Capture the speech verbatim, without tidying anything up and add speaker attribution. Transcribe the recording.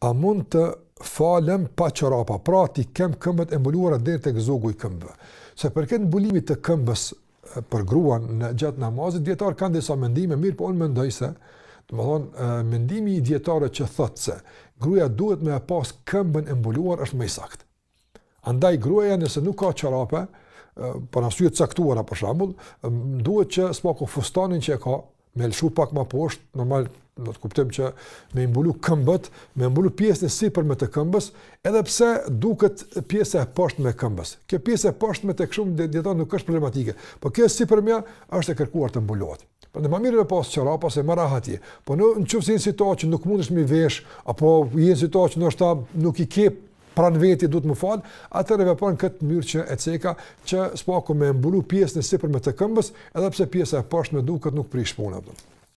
Speaker 1: a mund të falem pa çorapa, pra ti kem këmbët e mbuluara deri tek zogu i këmbëve. Se përket mbulimit të këmbës për gruan në gjatë namazit, dietar kanë disa mendime, mirë po unë mendoj se, domethënë mendimi i dietarëve që thotë se gruaja duhet me pas këmbën e mbuluar është më i saktë. Andaj gruaja nëse nuk ka çorape, për arsye të caktuara për shembull, duhet që s'pako fustanin që e ka, me lëshu pak më poshtë, normal do të kuptojmë që me mbulu këmbët, me mbulu pjesën e sipërme të këmbës, edhe pse duket pjesa e poshtme e këmbës. Kjo pjesë e poshtme tek shumë dietar nuk është problematike, por kjo sipërmja është e kërkuar të mbulohet. Prandaj më mirë me pas çorapa se më rahatje. Po në nëse në situatë që nuk mundesh mi vesh, apo je në situatë që ndoshta nuk i ke pranë veti duhet më fal, atëherë vepron këtë mënyrë që e ceka që s'pako me mbulu pjesën e sipërme të këmbës, edhe pse pjesa e poshtme duket nuk prish punën.